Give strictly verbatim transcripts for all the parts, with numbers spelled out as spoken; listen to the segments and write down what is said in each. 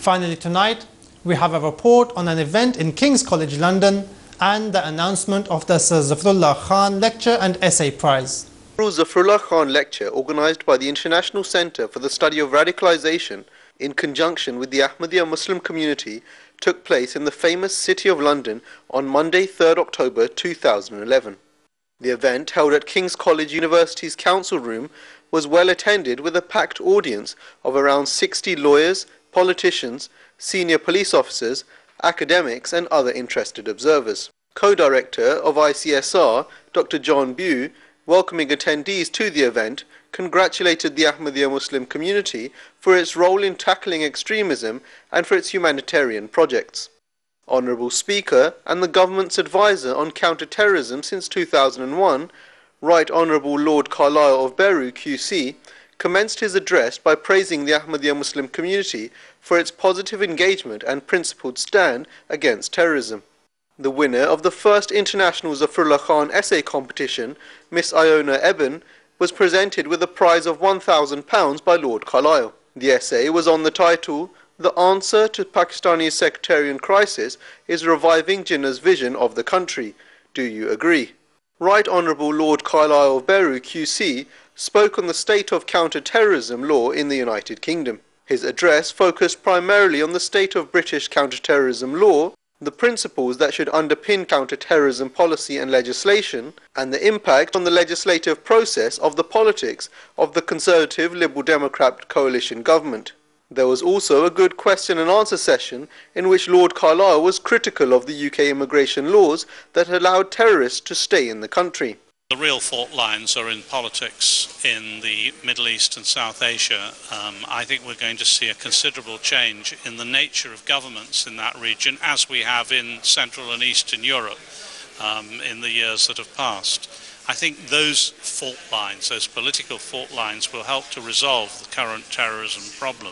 Finally tonight, we have a report on an event in King's College London and the announcement of the Sir Zafrulla Khan Lecture and Essay Prize. The Zafrulla Khan Lecture, organised by the International Centre for the Study of Radicalisation in conjunction with the Ahmadiyya Muslim community, took place in the famous City of London on Monday, third October two thousand eleven. The event, held at King's College University's Council Room, was well attended with a packed audience of around sixty lawyers, politicians, senior police officers, academics and other interested observers. Co-director of I C S R, Doctor John Bew, welcoming attendees to the event, congratulated the Ahmadiyya Muslim community for its role in tackling extremism and for its humanitarian projects. Honourable Speaker and the Government's Advisor on Counter-Terrorism since two thousand one, Right Honourable Lord Carlisle of Beru Q C, commenced his address by praising the Ahmadiyya Muslim community for its positive engagement and principled stand against terrorism. The winner of the first International Zafrulla Khan Essay Competition, Miss Iona Eben, was presented with a prize of one thousand pounds by Lord Carlisle. The essay was on the title, "The Answer to Pakistani's Sectarian Crisis is Reviving Jinnah's Vision of the Country. Do you agree?" Right Honourable Lord Carlisle of Beru Q C spoke on the state of counter-terrorism law in the United Kingdom. His address focused primarily on the state of British counter-terrorism law, the principles that should underpin counter-terrorism policy and legislation, and the impact on the legislative process of the politics of the Conservative Liberal Democrat coalition government. There was also a good question and answer session in which Lord Carlisle was critical of the U K immigration laws that allowed terrorists to stay in the country. The real fault lines are in politics in the Middle East and South Asia. Um, I think we're going to see a considerable change in the nature of governments in that region, as we have in Central and Eastern Europe um, in the years that have passed. I think those fault lines, those political fault lines, will help to resolve the current terrorism problem.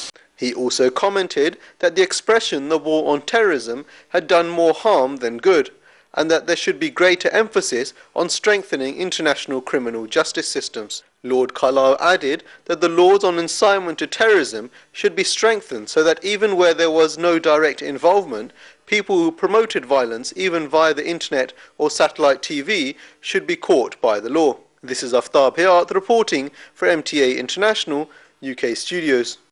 He also commented that the expression "the war on terrorism" had done more harm than good, and that there should be greater emphasis on strengthening international criminal justice systems. Lord Carlisle added that the laws on incitement to terrorism should be strengthened so that even where there was no direct involvement, people who promoted violence, even via the internet or satellite T V, should be caught by the law. This is Aftab Hayat reporting for M T A International U K Studios.